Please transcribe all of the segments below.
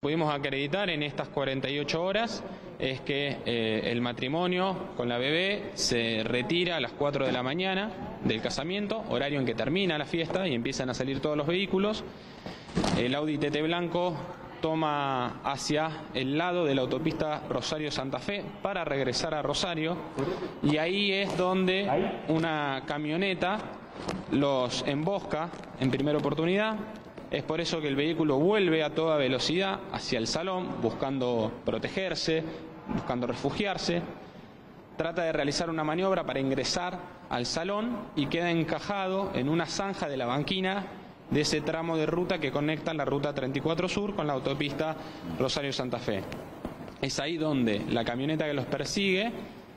pudimos acreditar en estas 48 horas es que el matrimonio con la bebé se retira a las 4 de la mañana del casamiento, horario en que termina la fiesta y empiezan a salir todos los vehículos. El Audi TT blanco toma hacia el lado de la autopista Rosario-Santa Fe para regresar a Rosario, y ahí es donde una camioneta los embosca en primera oportunidad. Es por eso que el vehículo vuelve a toda velocidad hacia el salón, buscando protegerse, buscando refugiarse. Trata de realizar una maniobra para ingresar al salón y queda encajado en una zanja de la banquina de ese tramo de ruta que conecta la ruta 34 Sur con la autopista Rosario-Santa Fe. Es ahí donde la camioneta que los persigue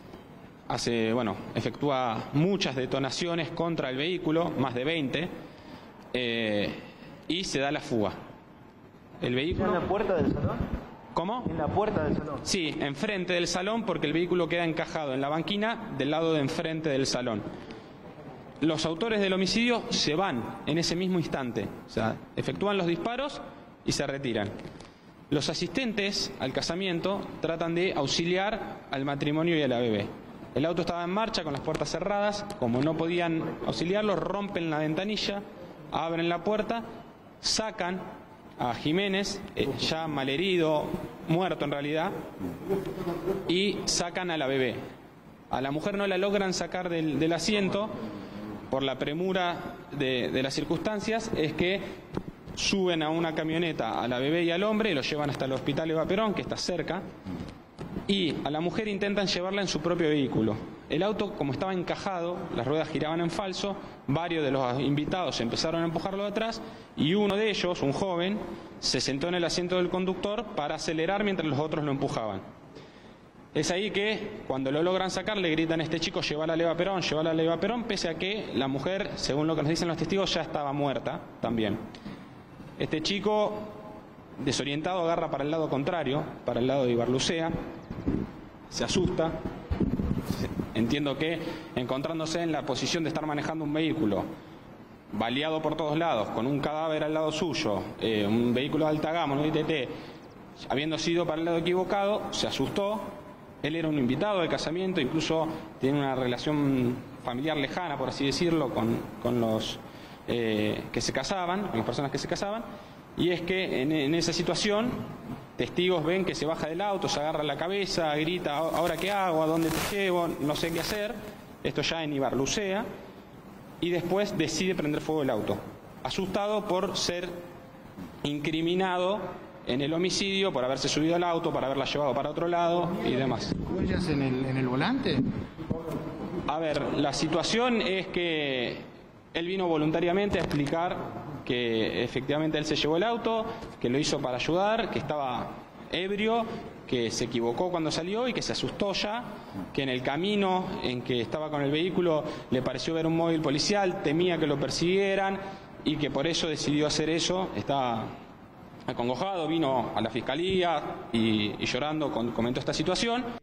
efectúa muchas detonaciones contra el vehículo, más de 20, y se da la fuga. El vehículo... ¿En la puerta del salón? ¿Cómo? ¿En la puerta del salón? Sí, enfrente del salón, porque el vehículo queda encajado en la banquina del lado de enfrente del salón. Los autores del homicidio se van en ese mismo instante, o sea, efectúan los disparos y se retiran. Los asistentes al casamiento tratan de auxiliar al matrimonio y a la bebé. El auto estaba en marcha con las puertas cerradas, como no podían auxiliarlos, rompen la ventanilla, abren la puerta, sacan a Jiménez, ya malherido, muerto en realidad, y sacan a la bebé. A la mujer no la logran sacar del asiento por la premura de las circunstancias. Es que suben a una camioneta a la bebé y al hombre y lo llevan hasta el hospital Eva Perón, que está cerca, y a la mujer intentan llevarla en su propio vehículo. El auto, como estaba encajado, las ruedas giraban en falso, varios de los invitados empezaron a empujarlo de atrás y uno de ellos, un joven, se sentó en el asiento del conductor para acelerar mientras los otros lo empujaban. Es ahí que, cuando lo logran sacar, le gritan a este chico: llévala a Eva Perón, llévala a Eva Perón, pese a que la mujer, según lo que nos dicen los testigos, ya estaba muerta también. Este chico, desorientado, agarra para el lado contrario, para el lado de Ibarlucea, se asusta. Entiendo que, encontrándose en la posición de estar manejando un vehículo baleado por todos lados, con un cadáver al lado suyo, un vehículo de alta gama, un ITT, habiendo sido para el lado equivocado, se asustó. Él era un invitado de casamiento, incluso tiene una relación familiar lejana, por así decirlo, con los que se casaban, con las personas que se casaban, y es que en esa situación testigos ven que se baja del auto, se agarra la cabeza, grita: ¿ahora qué hago? ¿A dónde te llevo? No sé qué hacer. Esto ya en Ibarlucea. Y después decide prender fuego el auto, asustado por ser incriminado en el homicidio, por haberse subido al auto, por haberla llevado para otro lado y demás. ¿Huellas en el volante? A ver, la situación es que él vino voluntariamente a explicar que efectivamente él se llevó el auto, que lo hizo para ayudar, que estaba ebrio, que se equivocó cuando salió y que se asustó ya, que en el camino en que estaba con el vehículo le pareció ver un móvil policial, temía que lo persiguieran y que por eso decidió hacer eso. Estaba acongojado, vino a la fiscalía y llorando comentó esta situación.